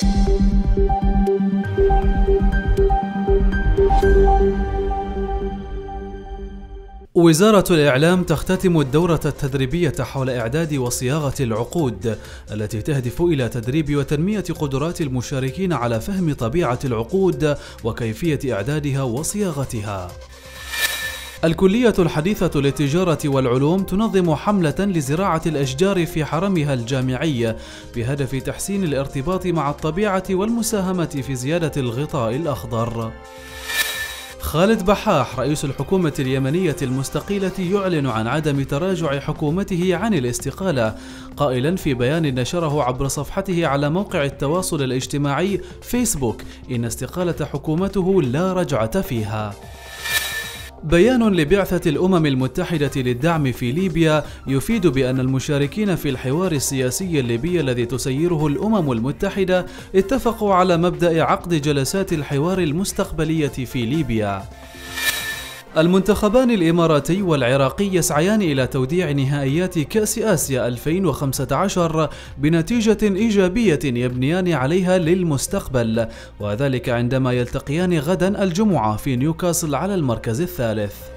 وزارة الإعلام تختتم الدورة التدريبية حول إعداد وصياغة العقود التي تهدف إلى تدريب وتنمية قدرات المشاركين على فهم طبيعة العقود وكيفية إعدادها وصياغتها. الكلية الحديثة للتجارة والعلوم تنظم حملة لزراعة الأشجار في حرمها الجامعي بهدف تحسين الارتباط مع الطبيعة والمساهمة في زيادة الغطاء الأخضر. خالد بحاح رئيس الحكومة اليمنية المستقيلة يعلن عن عدم تراجع حكومته عن الاستقالة، قائلا في بيان نشره عبر صفحته على موقع التواصل الاجتماعي فيسبوك إن استقالة حكومته لا رجعة فيها. بيان لبعثة الأمم المتحدة للدعم في ليبيا يفيد بأن المشاركين في الحوار السياسي الليبي الذي تسيره الأمم المتحدة اتفقوا على مبدأ عقد جلسات الحوار المستقبلية في ليبيا. المنتخبان الإماراتي والعراقي يسعيان إلى توديع نهائيات كأس آسيا 2015 بنتيجة إيجابية يبنيان عليها للمستقبل، وذلك عندما يلتقيان غدا الجمعة في نيوكاسل على المركز الثالث.